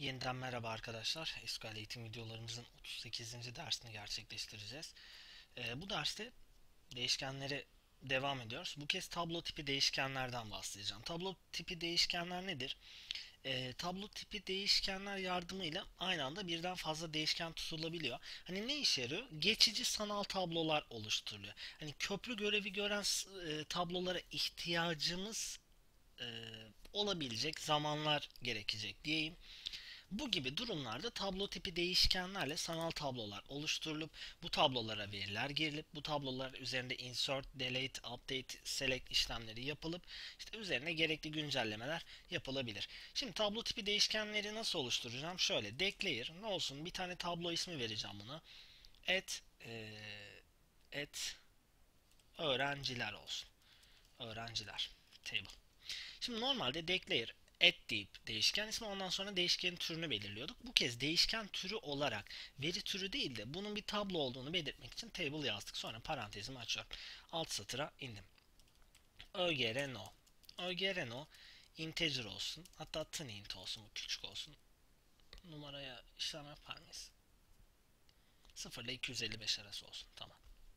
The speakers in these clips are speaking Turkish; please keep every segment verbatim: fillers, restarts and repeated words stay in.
Yeniden merhaba arkadaşlar. S Q L eğitim videolarımızın otuz sekizinci dersini gerçekleştireceğiz. Ee, bu derste değişkenlere devam ediyoruz. Bu kez tablo tipi değişkenlerden bahsedeceğim. Tablo tipi değişkenler nedir? Ee, tablo tipi değişkenler yardımıyla aynı anda birden fazla değişken tutulabiliyor. Hani ne işe yarıyor? Geçici sanal tablolar oluşturuluyor. Hani köprü görevi gören e, tablolara ihtiyacımız e, olabilecek zamanlar gerekecek diyeyim. Bu gibi durumlarda tablo tipi değişkenlerle sanal tablolar oluşturulup bu tablolara veriler girilip bu tablolar üzerinde insert, delete, update, select işlemleri yapılıp işte üzerine gerekli güncellemeler yapılabilir. Şimdi tablo tipi değişkenleri nasıl oluşturacağım? Şöyle declare ne olsun bir tane tablo ismi vereceğim buna. Et e, et öğrenciler olsun. Öğrenciler table. Şimdi normalde declare add deyip değişken ismi ondan sonra değişkenin türünü belirliyorduk. Bu kez değişken türü olarak veri türü değil de bunun bir tablo olduğunu belirtmek için table yazdık. Sonra parantezimi açıyorum. Alt satıra indim. Ögr no. Ögr no integer olsun. Hatta tiny int olsun. Bu küçük olsun. Numaraya işlem yapar mıyız? sıfır ile iki yüz elli beş arası olsun. Tamam.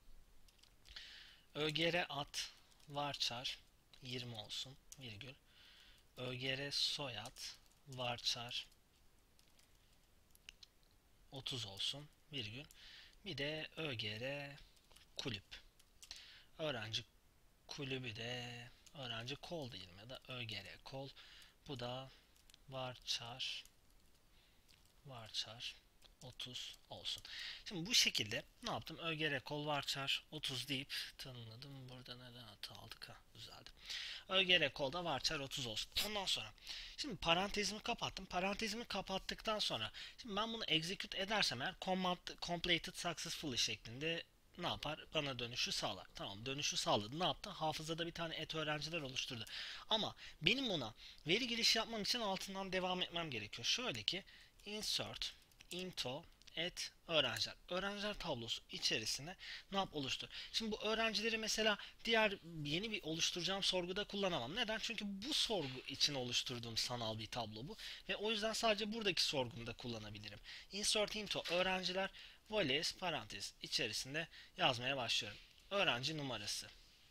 Ögr at varchar yirmi olsun. Virgül. Ögr soyad varchar otuz olsun virgül. Bir de ÖGR kulüp. Öğrenci kulübü de öğrenci kol diyelim ya da ÖGR kol. Bu da varchar varchar otuz olsun. Şimdi bu şekilde ne yaptım? ÖGR kol varchar otuz deyip tanımladım. Burada neden hata aldık? Ha, düzeldi. ÖGR kolda varchar otuz olsun. Ondan sonra şimdi parantezimi kapattım. Parantezimi kapattıktan sonra şimdi ben bunu execute edersem eğer command completed successfully şeklinde ne yapar? Bana dönüşü sağlar. Tamam dönüşü sağladı. Ne yaptı? Hafızada bir tane et öğrenciler oluşturdu. Ama benim buna veri giriş yapmam için altından devam etmem gerekiyor. Şöyle ki insert into et öğrenciler. Öğrenciler tablosu içerisine ne yap oluştur. Şimdi bu öğrencileri mesela diğer yeni bir oluşturacağım sorguda kullanamam. Neden? Çünkü bu sorgu için oluşturduğum sanal bir tablo bu. Ve o yüzden sadece buradaki sorgumda kullanabilirim. Insert into öğrenciler voice parantez içerisinde yazmaya başlıyorum. Öğrenci numarası.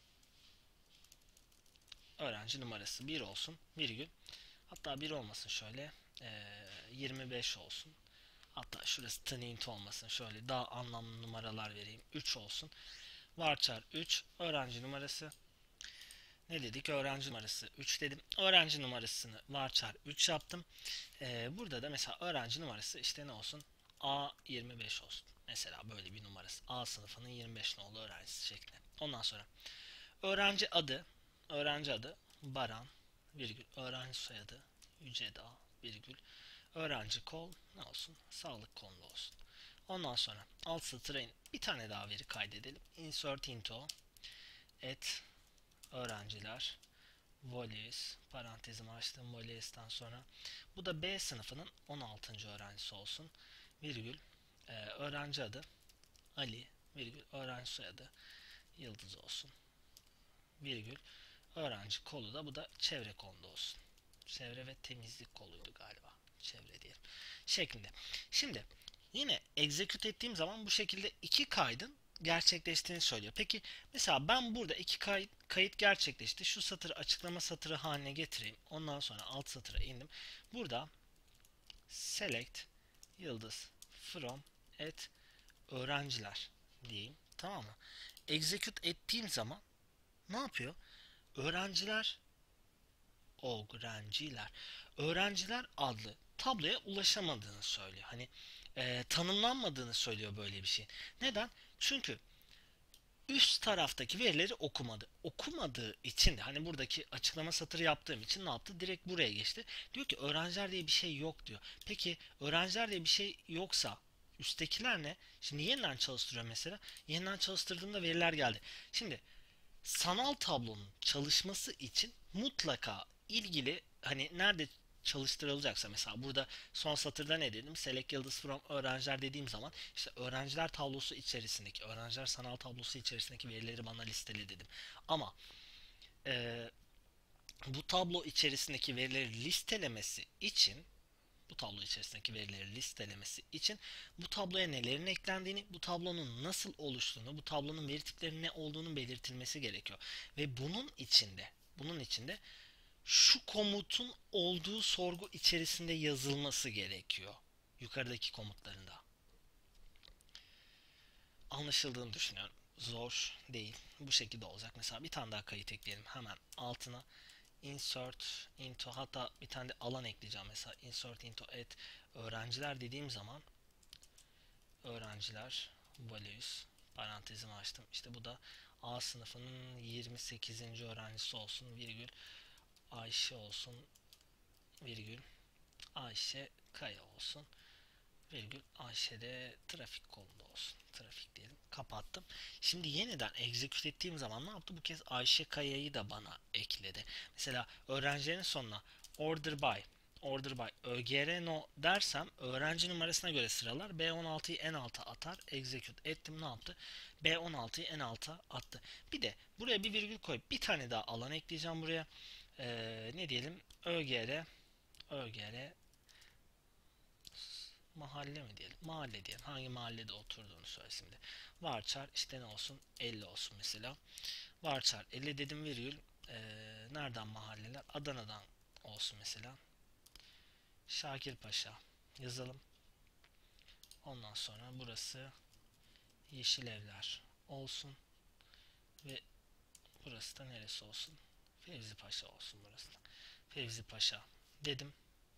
Öğrenci numarası bir olsun. Virgül. Hatta bir olmasın şöyle. Ee, yirmi beş olsun. Hatta şurası tiny int olmasın. Şöyle daha anlamlı numaralar vereyim. üç olsun. Varchar üç. Öğrenci numarası. Ne dedik? Öğrenci numarası üç dedim. Öğrenci numarasını varchar üç yaptım. Ee, burada da mesela öğrenci numarası işte ne olsun? A yirmi beş olsun. Mesela böyle bir numarası. A sınıfının yirmi beş nolu öğrencisi şeklinde. Ondan sonra öğrenci adı, öğrenci adı Baran, virgül, öğrenci soyadı Yüceda, virgül, öğrenci kol ne olsun? Sağlık kollu olsun. Ondan sonra alt satıra in. Bir tane daha veri kaydedelim. Insert into et öğrenciler Voles parantezimi açtım Voles'ten sonra bu da B sınıfının on altıncı öğrencisi olsun virgül e, öğrenci adı Ali virgül öğrenci soyadı Yıldız olsun virgül öğrenci kolu da bu da çevre konuda olsun. Çevre ve temizlik koluydu galiba. Çevre diyelim. Şeklinde. Şimdi yine execute ettiğim zaman bu şekilde iki kaydın gerçekleştiğini söylüyor. Peki mesela ben burada iki kayıt, kayıt gerçekleşti. Şu satırı açıklama satırı haline getireyim. Ondan sonra alt satıra indim. Burada select yıldız from at öğrenciler diyeyim. Tamam mı? Execute ettiğim zaman ne yapıyor? Öğrenciler öğrenciler öğrenciler adlı tabloya ulaşamadığını söylüyor. Hani e, tanımlanmadığını söylüyor böyle bir şey. Neden? Çünkü üst taraftaki verileri okumadı. Okumadığı için de hani buradaki açıklama satırı yaptığım için ne yaptı? Direkt buraya geçti. Diyor ki öğrenciler diye bir şey yok diyor. Peki öğrenciler diye bir şey yoksa üsttekiler ne? Şimdi yeniden çalıştırıyor mesela. Yeniden çalıştırdığımda veriler geldi. Şimdi sanal tablonun çalışması için mutlaka ilgili hani nerede çalıştırılacaksa mesela burada son satırda ne dedim? Select yıldız from öğrenciler dediğim zaman işte öğrenciler tablosu içerisindeki öğrenciler sanal tablosu içerisindeki verileri bana listele dedim. Ama e, bu tablo içerisindeki verileri listelemesi için Bu tablo içerisindeki verileri listelemesi için bu tabloya nelerin eklendiğini, bu tablonun nasıl oluştuğunu, bu tablonun veri tiplerinin ne olduğunu belirtilmesi gerekiyor. Ve bunun içinde, bunun içinde şu komutun olduğu sorgu içerisinde yazılması gerekiyor. Yukarıdaki komutlarında. Anlaşıldığını düşünüyorum. Zor değil. Bu şekilde olacak. Mesela bir tane daha kayıt ekleyelim. Hemen altına insert into, hatta bir tane de alan ekleyeceğim. Mesela insert into add öğrenciler dediğim zaman öğrenciler values parantezimi açtım. İşte bu da A sınıfının yirmi sekizinci öğrencisi olsun virgül Ayşe olsun virgül Ayşe Kaya olsun virgül Ayşe'de trafik kolunda olsun. Trafik diyelim. Kapattım. Şimdi yeniden execute ettiğim zaman ne yaptı? Bu kez Ayşe Kaya'yı da bana ekledi. Mesela öğrencilerin sonuna order by order by ögr no dersem öğrenci numarasına göre sıralar. B on altıyı en alta atar. Execute ettim, ne yaptı? B on altıyı en alta attı. Bir de buraya bir virgül koyup bir tane daha alan ekleyeceğim buraya. Ee, ne diyelim? ögr ögr mahalle mi diyelim? Mahalle diyelim. Hangi mahallede oturduğunu söylesin de. Varchar işte ne olsun? elli olsun mesela. Varchar elli dedim virgül. Ee, nereden mahalleler? Adana'dan olsun mesela. Şakirpaşa yazalım. Ondan sonra burası Yeşil Evler olsun. Ve burası da neresi olsun? Fevzi Paşa olsun burası da. Fevzi Paşa dedim.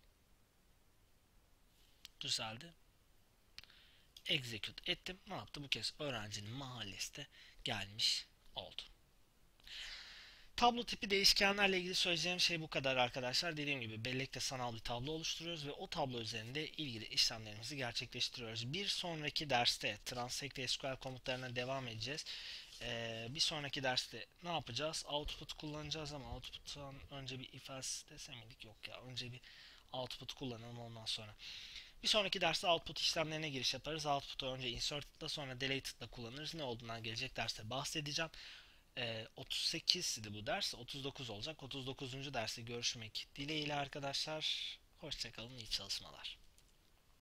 Düzeldi. Execute ettim. Ne yaptı? Bu kez öğrencinin mahallesi de gelmiş oldu. Tablo tipi değişkenlerle ilgili söyleyeceğim şey bu kadar arkadaşlar. Dediğim gibi bellekte sanal bir tablo oluşturuyoruz ve o tablo üzerinde ilgili işlemlerimizi gerçekleştiriyoruz. Bir sonraki derste Transact S Q L komutlarına devam edeceğiz. Ee, bir sonraki derste ne yapacağız? Output kullanacağız ama output'tan önce bir if else desem miydik? Yok ya. Önce bir output kullanalım, ondan sonra. Bir sonraki derste output işlemlerine giriş yaparız. Output'u önce insert'la sonra deleted'la kullanırız. Ne olduğundan gelecek derste bahsedeceğim. Ee, otuz sekiz idi bu ders. otuz dokuz olacak. otuz dokuzuncu derste görüşmek dileğiyle arkadaşlar. Hoşçakalın. İyi çalışmalar.